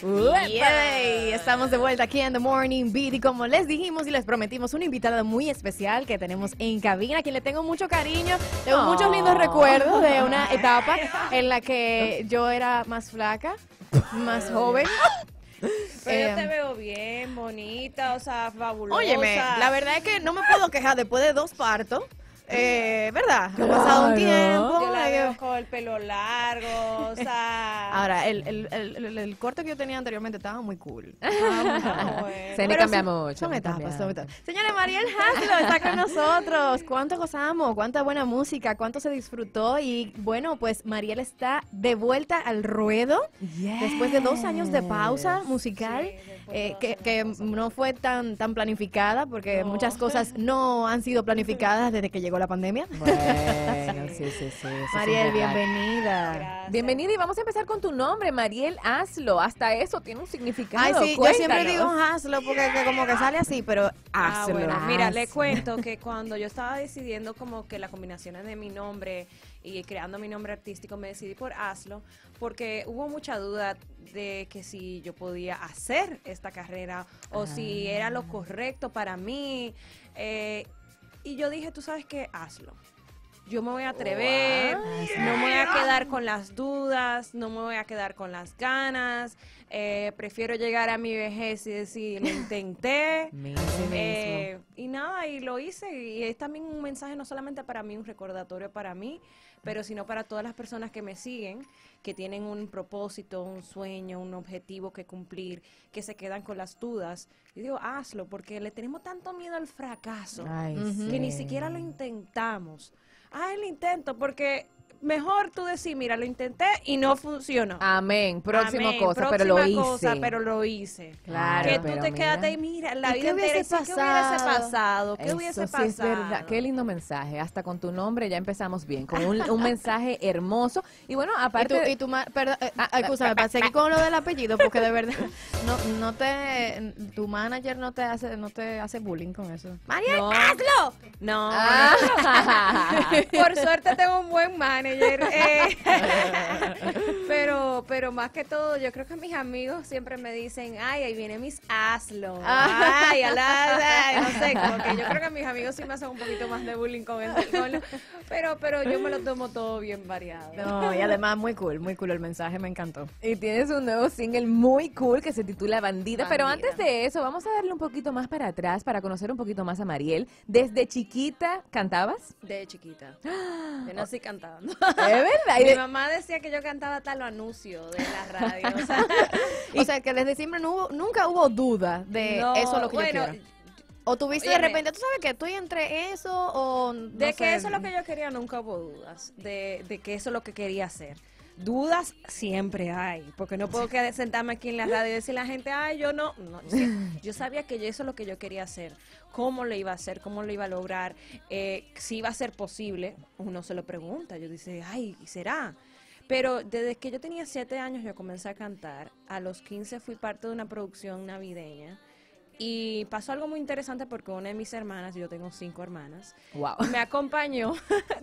Yay, estamos de vuelta aquí en The Morning Beat y como les dijimos y les prometimos una invitada muy especial que tenemos en cabina, a quien le tengo mucho cariño, tengo muchos lindos recuerdos de una etapa en la que yo era más flaca, más joven. Pero yo te veo bien, bonita, o sea, fabulosa. Óyeme, la verdad es que no me puedo quejar después de 2 partos. ¿Verdad? Ha pasado un tiempo. Yo la veo con el pelo largo, o sea... Ahora, el corte que yo tenía anteriormente estaba muy cool. Se me cambia mucho. Son etapas. Señora Mariel Haslo está con nosotros. ¿Cuánto gozamos? ¿Cuánta buena música? ¿Cuánto se disfrutó? Y bueno, pues Mariel está de vuelta al ruedo después de 2 años de pausa musical. Que no fue tan planificada porque muchas cosas no han sido planificadas desde que llegó la pandemia. Bueno, sí. Mariel, bienvenida. Gracias. Bienvenida y vamos a empezar con tu nombre, Mariel Haslo. Hasta eso tiene un significado. Ay, sí, Cuéntanos. yo siempre digo Haslo porque que como que sale así, pero Haslo. Bueno, mira, le cuento que cuando yo estaba decidiendo como que las combinaciones de mi nombre y creando mi nombre artístico, me decidí por Haslo porque hubo mucha duda de que si yo podía hacer esta carrera o si era lo correcto para mí. Y yo dije, tú sabes qué, hazlo. Yo me voy a atrever, no me voy a quedar con las dudas, no me voy a quedar con las ganas. Prefiero llegar a mi vejez y decir, lo intenté. Y nada, y lo hice. Y es también un mensaje no solamente para mí, un recordatorio para mí, pero sino para todas las personas que me siguen, que tienen un propósito, un sueño, un objetivo que cumplir, que se quedan con las dudas. Y digo, hazlo, porque le tenemos tanto miedo al fracaso, que ni siquiera lo intentamos. El intento, porque mejor tú decir, mira, lo intenté y no funcionó. Amén. Próxima cosa, pero lo hice. Claro, que tú pero te mira. quedaste y mira, la ¿Y vida qué hubiese entera, ¿qué hubiese pasado? ¿Qué Eso hubiese sí pasado? es verdad. Qué lindo mensaje. Hasta con tu nombre ya empezamos bien, con un mensaje hermoso. Y bueno, aparte... Escúchame, para seguir con lo del apellido, porque de verdad, tu manager no te hace bullying con eso. Mariel, hazlo. No. Por suerte tengo un buen manager. Pero más que todo, yo creo que mis amigos siempre me dicen, ahí viene mis hazlo. No sé, como que yo creo que mis amigos sí me hacen un poquito más de bullying con eso. Pero yo me lo tomo todo bien variado. No, y además muy cool el mensaje, me encantó. Y tienes un nuevo single muy cool que se titula Bandida. Pero antes de eso, vamos a darle un poquito más para atrás para conocer un poquito más a Mariel. ¿Desde chiquita cantabas? De chiquita. Yo nací cantando. Es verdad. Mi mamá decía que yo cantaba hasta los anuncios de la radio. O sea, que desde siempre nunca hubo duda de eso es lo que yo quiero. O tuviste de repente, tú sabes que estoy entre eso o... De que eso es lo que yo quería, nunca hubo dudas. De que eso es lo que quería hacer. Dudas siempre hay, porque no puedo sentarme aquí en la radio y decirle a la gente, yo no. Yo sabía que eso es lo que yo quería hacer, cómo lo iba a hacer, cómo lo iba a lograr, si iba a ser posible, uno se lo pregunta, yo dice, ¿será? Pero desde que yo tenía 7 años yo comencé a cantar, a los 15 fui parte de una producción navideña. Y pasó algo muy interesante porque una de mis hermanas, yo tengo 5 hermanas, me acompañó,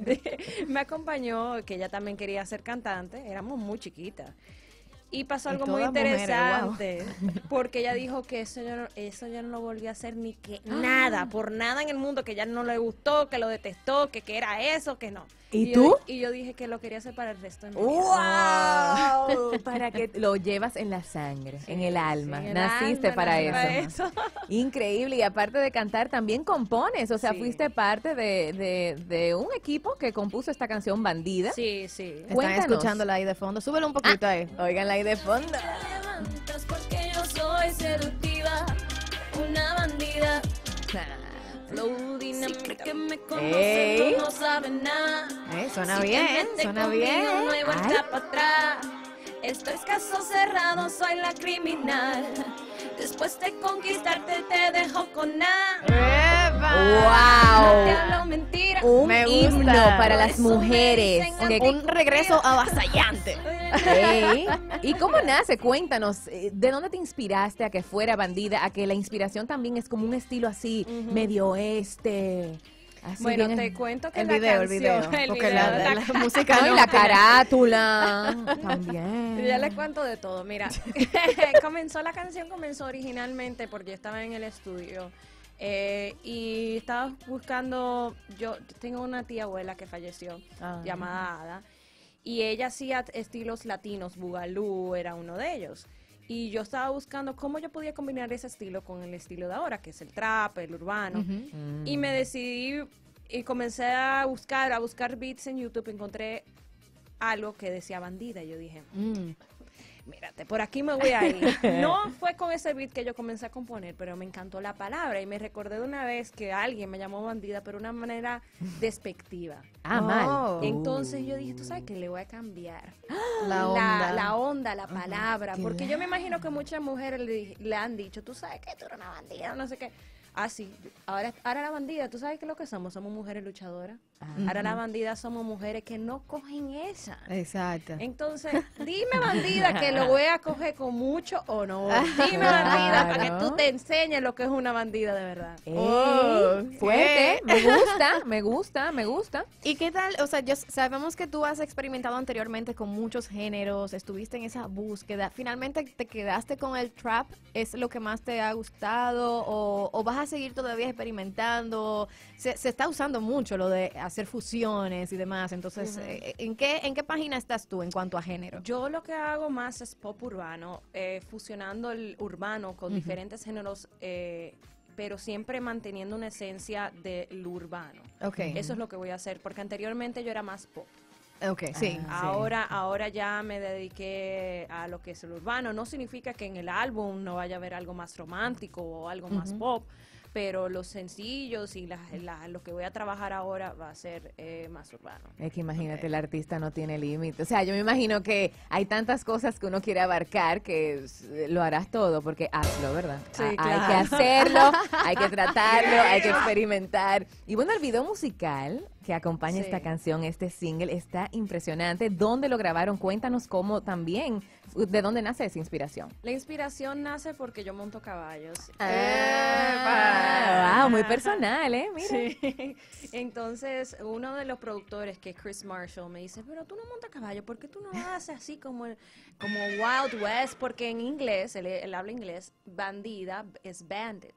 que ella también quería ser cantante, éramos muy chiquitas. Y pasó algo muy interesante, porque ella dijo que eso ya no lo volvió a hacer ni que nada, por nada en el mundo, que ya no le gustó, que lo detestó, que era eso, que no. ¿Y tú? Yo dije que lo quería hacer para el resto de mi vida. ¡Wow! Para que lo llevas en la sangre, en el alma. Sí, Naciste para eso. Increíble. Y aparte de cantar, también compones. O sea, fuiste parte de un equipo que compuso esta canción Bandida. Sí. Están escuchándola ahí de fondo. Súbelo un poquito ahí. Óiganla ahí de fondo. Levantas porque yo soy seductiva, una bandida. Flow dinámica que me conoce, tú no sabes nada. Suena Si bien, te metes suena conmigo, bien. No hay vuelta para atrás. Esto es caso cerrado, soy la criminal. Después de conquistarte te dejo con nada. No te hablo mentira. Un Me himno gusta. para las mujeres. Un regreso avasallante. ¿Y cómo nace? Cuéntanos, ¿de dónde te inspiraste a que fuera Bandida? A que la inspiración también es como un estilo así, medio oeste. Así Bueno, bien- te cuento que El la video, canción, porque la música No, y no. la carátula también. Ya les cuento de todo. Mira, la canción comenzó originalmente porque yo estaba en el estudio y estaba buscando, yo tengo una tía abuela que falleció, llamada Ada, y ella hacía estilos latinos, Bugalú era uno de ellos. Y yo estaba buscando cómo yo podía combinar ese estilo con el estilo de ahora, que es el trap, el urbano. Y me decidí y comencé a buscar beats en YouTube. Encontré algo que decía bandida. Y yo dije, mírate, por aquí me voy a ir. No fue con ese beat que yo comencé a componer, pero me encantó la palabra. Y me recordé de una vez que alguien me llamó bandida, pero de una manera despectiva. Mal. Entonces yo dije, tú sabes que le voy a cambiar La onda. la onda, la palabra, porque yo me imagino que muchas mujeres le han dicho, tú sabes que tú eres una bandida, no sé qué. Ah, sí, ahora la bandida, ¿tú sabes qué es lo que somos? Somos mujeres luchadoras. Ahora la bandida somos mujeres que no cogen esa. Exacto. Entonces, dime bandida que lo voy a coger con mucho honor. Dime bandida para que tú te enseñes lo que es una bandida de verdad. Fuerte, me gusta. ¿Y qué tal? O sea, sabemos que tú has experimentado anteriormente con muchos géneros, estuviste en esa búsqueda. ¿Finalmente te quedaste con el trap? ¿Es lo que más te ha gustado? ¿O vas a seguir todavía experimentando? Se está usando mucho lo de hacer fusiones y demás. Entonces, ¿en qué página estás tú en cuanto a género? Yo lo que hago más es pop urbano, fusionando el urbano con diferentes géneros, pero siempre manteniendo una esencia del urbano. Okay. Eso es lo que voy a hacer, porque anteriormente yo era más pop. Okay, sí. Ahora ya me dediqué a lo que es el urbano. No significa que en el álbum no vaya a haber algo más romántico o algo más pop, pero los sencillos y lo que voy a trabajar ahora va a ser más urbano. Es que imagínate, el artista no tiene límite. O sea, yo me imagino que hay tantas cosas que uno quiere abarcar que lo harás todo, porque hazlo, ¿verdad? Sí, Hay claro. que hacerlo, hay que tratarlo, hay que experimentar. Y bueno, el video musical que acompaña Sí. esta canción, este single, está impresionante. ¿Dónde lo grabaron? Cuéntanos cómo también, ¿de dónde nace esa inspiración? La inspiración nace porque yo monto caballos. Wow, muy personal, ¿eh? Mira. Sí. Entonces, uno de los productores, que es Chris Marshall, me dice, pero tú no montas caballo, ¿por qué tú no haces así como Wild West? Porque en inglés, él habla inglés, bandida es bandit.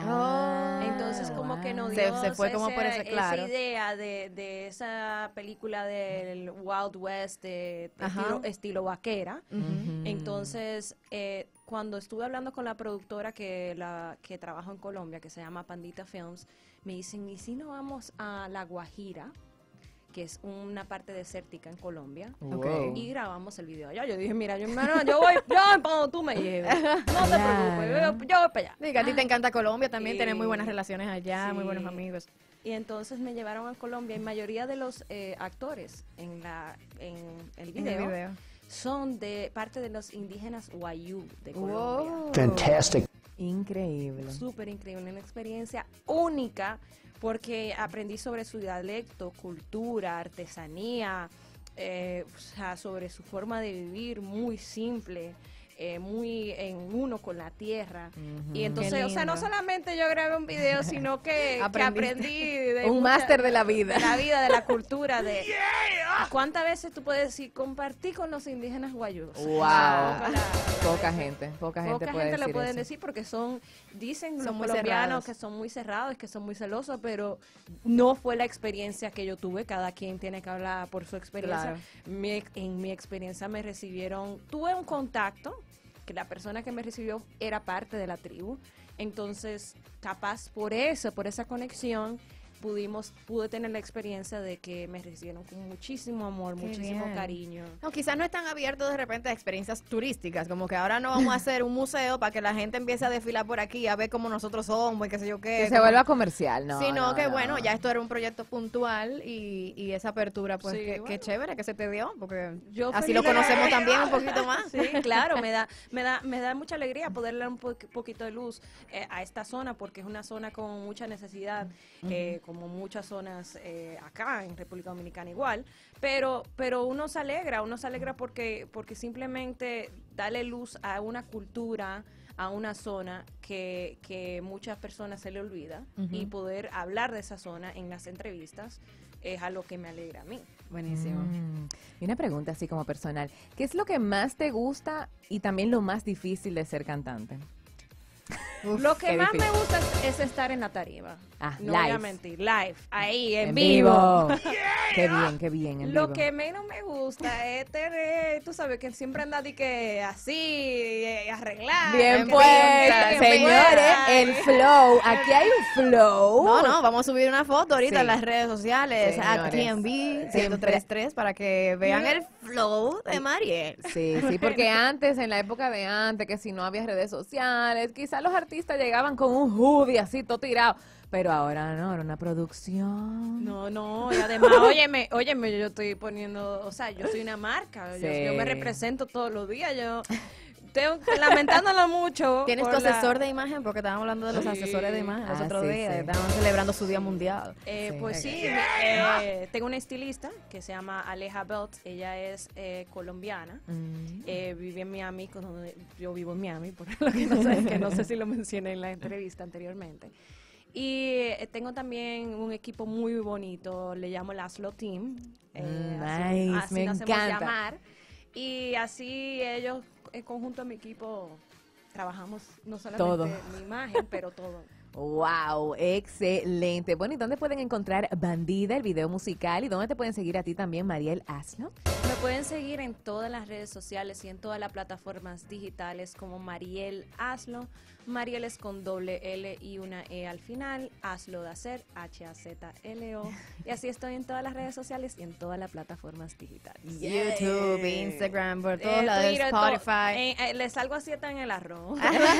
Entonces como que nos dio Se fue como por ese, claro. esa idea de esa película del Wild West de estilo vaquera. Entonces cuando estuve hablando con la productora que trabaja en Colombia, que se llama Pandita Films, me dicen, ¿y si no vamos a La Guajira, que es una parte desértica en Colombia, y grabamos el video allá? Yo dije, mira, yo voy para donde tú me lleves, no te preocupes, yo voy para allá. Diga, a ti te encanta Colombia también, Sí. tenés muy buenas relaciones allá, Sí. muy buenos amigos. Y entonces me llevaron a Colombia, y mayoría de los actores en el video son de parte de los indígenas Wayuu de Colombia. Fantastic. Increíble. Súper increíble, una experiencia única, porque aprendí sobre su dialecto, cultura, artesanía, o sea, sobre su forma de vivir muy simple, muy en uno con la tierra. Y entonces, o sea, no solamente yo grabé un video, sino que aprendí de un máster de la vida. de la vida, de la cultura, de cuántas veces tú puedes decir, compartí con los indígenas guayús. Wow. Poca gente Poca puede gente lo decir pueden eso. decir porque dicen Son los muy colombianos cerrados. que son muy cerrados, que son muy celosos, pero no fue la experiencia que yo tuve. Cada quien tiene que hablar por su experiencia. Claro. En mi experiencia me recibieron, tuve un contacto, que la persona que me recibió era parte de la tribu. Entonces, capaz por esa conexión, pude tener la experiencia de que me recibieron con muchísimo amor, Qué muchísimo bien. cariño. No, quizás no están abiertos de repente a experiencias turísticas, como que ahora no vamos a hacer un museo para que la gente empiece a desfilar por aquí, a ver cómo nosotros somos y qué sé yo qué. Que se como- vuelva comercial, ¿no? Sino que no. bueno, ya esto era un proyecto puntual y esa apertura, pues Sí, qué bueno. chévere que se te dio, porque Yo así feliz lo de la conocemos vida. también un poquito más. Sí, claro, me da mucha alegría poder dar un poquito de luz a esta zona, porque es una zona con mucha necesidad, como muchas zonas acá en República Dominicana igual, pero uno se alegra porque simplemente darle luz a una cultura, a una zona que muchas personas se le olvida, y poder hablar de esa zona en las entrevistas es algo que me alegra a mí. Buenísimo. Y una pregunta así como personal, ¿qué es lo que más te gusta y también lo más difícil de ser cantante? Lo que qué más difícil. me gusta es estar en la tarima. No voy live. a mentir, live, ahí, en vivo. Qué bien, en Lo vivo. que menos me gusta es tener, tú sabes, que siempre anda de que así, arreglar. Bien que puesta, bien señores, puesta. el flow. Aquí hay un flow. No, vamos a subir una foto ahorita Sí. en las redes sociales, a Señores, TMB siempre. 1033, para que vean el flow de Mariel. Sí, porque antes, en la época de antes, que si no había redes sociales, quizás los artistas llegaban con un hoodie así, todo tirado. Pero ahora no, era una producción. No, y además, óyeme, yo estoy poniendo, o sea, yo soy una marca, Sí. yo me represento todos los días, yo tengo, lamentándolo mucho. ¿Tienes tu por la- asesor de imagen? Porque estábamos hablando de los asesores de imagen los otros sí, días. sí. Estábamos celebrando su Día Mundial. Pues sí, tengo una estilista que se llama Aleja Belt, ella es colombiana, vive en Miami, donde yo vivo en Miami, por lo que no sé si lo mencioné en la entrevista anteriormente. Y tengo también un equipo muy bonito, le llamo el Aslo Team. Nice, así me nos encanta. hacemos llamar. Y así ellos, en conjunto a mi equipo, trabajamos no solamente Todo. mi imagen, pero todo. Wow, excelente. Bueno, ¿y dónde pueden encontrar Bandida, el video musical? ¿Y dónde te pueden seguir a ti también, Mariel Aslo? Me pueden seguir en todas las redes sociales y en todas las plataformas digitales como Mariel Aslo. Mariel es con doble L y una E al final. Aslo de hacer, H-A-Z-L-O. Y así estoy en todas las redes sociales y en todas las plataformas digitales. YouTube, Instagram, por todos lados, Twitter, Spotify. le salgo así hasta en el arroz.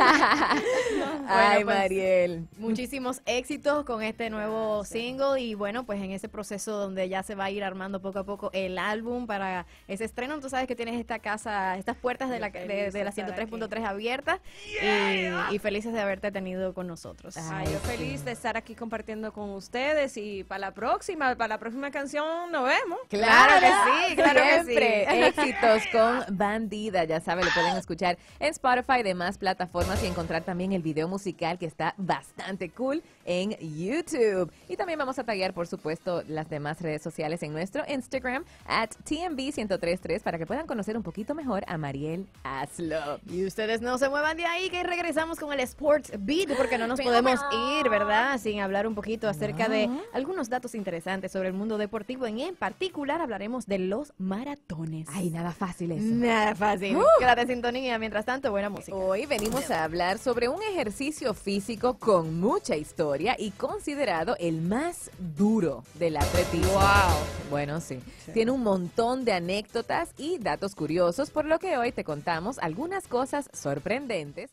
Ay, pues, Mariel. Muchísimos éxitos con este nuevo single y bueno, pues en ese proceso donde ya se va a ir armando poco a poco el álbum para ese estreno. Tú sabes que tienes esta casa, estas puertas de la, Feliz de la estar 103.3 abiertas y felices de haberte tenido con nosotros. Ay, yo feliz de estar aquí compartiendo con ustedes y para la próxima canción nos vemos. Claro que sí, claro que sí. Siempre éxitos con Bandida, ya saben, lo pueden escuchar en Spotify y demás plataformas y encontrar también el video musical que está bastante cool en YouTube. Y también vamos a taggear, por supuesto, las demás redes sociales en nuestro Instagram @TMB1033 para que puedan conocer un poquito mejor a Mariel Aslo. Y ustedes no se muevan de ahí, que regresamos con el Sports Beat, porque no nos podemos ir, ¿verdad? Sin hablar un poquito acerca de algunos datos interesantes sobre el mundo deportivo. En particular hablaremos de los maratones. Ay, nada fácil eso. Nada fácil. Quédate en sintonía. Mientras tanto, buena música. Hoy venimos a hablar sobre un ejercicio físico con mucha historia y considerado el más duro del atletismo. Wow. Bueno, sí. Tiene un montón de anécdotas y datos curiosos, por lo que hoy te contamos algunas cosas sorprendentes.